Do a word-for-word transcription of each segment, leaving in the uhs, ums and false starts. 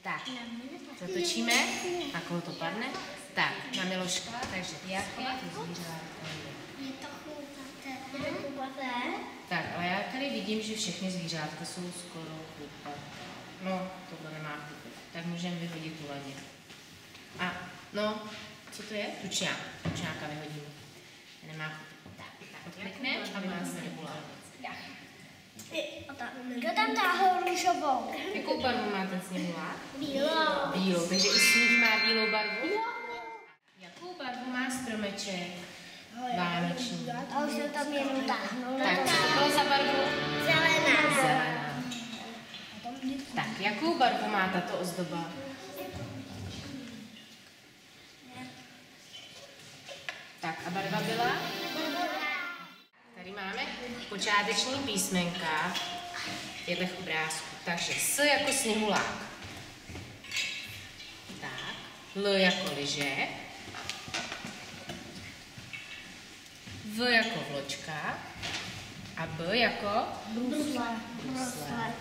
Tak, zatočíme, a koho to padne? Tak, na Miloška, takže jaké to zvířátko je? Je to chlupaté. Tak, ale já tady vidím, že všechny zvířátka jsou skoro chlupaté. No, tohle nemá chlupy. Tak můžeme vyhodit tuleně. A, no, co to je? Tučňák. Tučňáka vyhodíme. Nemá chlupy. Tak, tak odklikneme a má se regulárně. Kdo tam táhl růžovou? Jakou barvu má ten sněhulák? Bílou. Bílou, takže i sníh má bílou barvu? Jakou barvu má stromeček? Vánoční. A už se tam jenom táhnou. Tak, co bylo za barvu? Zelená. Zelená. Tak, jakou barvu má tato ozdoba? Tak, a barva byla? Tady máme počáteční písmenka těchto obrázků. Takže S jako sněhulák. Tak, L jako lyže. V jako vločka. A B jako Brusle. brusle.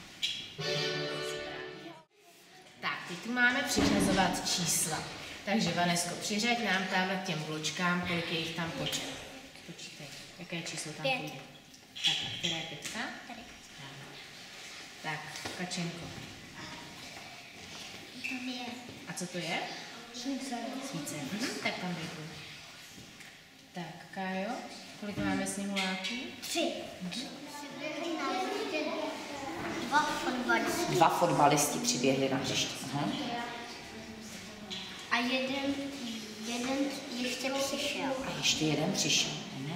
Tak, teď tu máme přiřazovat čísla. Takže Vanesko, přiřaď nám tamhle k těm vločkám, kolik je jich tam počet. Počítej, jaké číslo tam Pět. půjde. Tak, a která je pětka? Tady. Tak, Kačenko. Dvě. A co to je? Svíce. Svíce. Mhm, tak tam vyjdu. Tak, Kájo, kolik máme sněhuláků? Tři. Dva fotbalisti. Dva fotbalisti přiběhli na hřiště. Aha. A jeden, jeden ještě přišel. A ještě jeden přišel. Aha.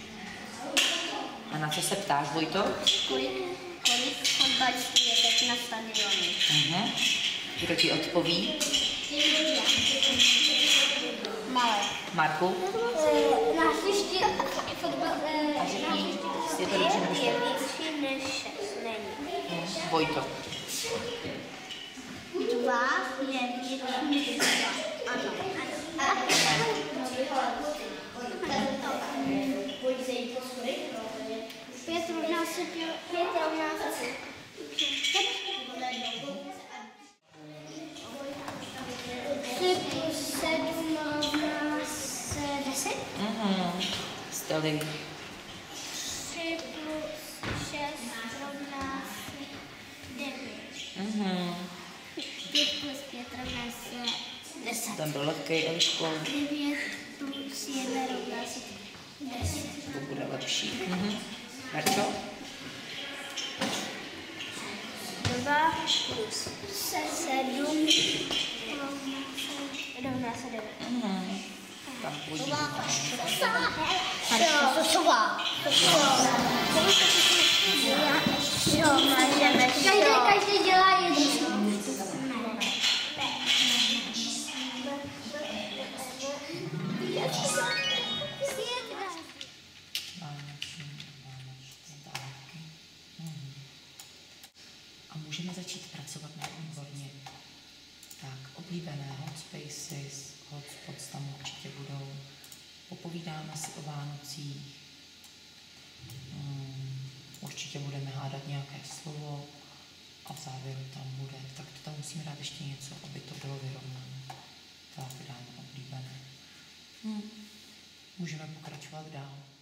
A na co se ptáš, Vojto? Kolik, kolik fotbalistů je teď na stadionu? Aha. Kdo ti odpoví? Malé. Marku? Na hřišti fotbal... A řekni, jestli je to dobře nebo je špatně. větší než šest. Není. Vojto. Dva je větší než dva. Ano. Ano. Pět rovná se pět rovná se tři plus sedm rovná se deset. Mhm. Steli. Tři plus šest rovná se devět. Mhm. Pět plus pět rovná se deset. Ten byl lehkej, Eliško. Devět plus jedna rovná se deset. To bude lepší. Mhm. Marčo? Dva plus sedm rovná se devět. Mhm. Tam půjde. Každý, každý dělá jedno. A můžeme začít pracovat na výborně. Tak, oblíbené hot spaces, hotspots tam určitě budou. Popovídáme si o Vánocích. Hmm, určitě budeme hádat nějaké slovo a v závěru tam bude. Tak to tam musíme dát ještě něco, aby to bylo vyrovnané. Tak dáme oblíbené. Hmm. Můžeme pokračovat dál.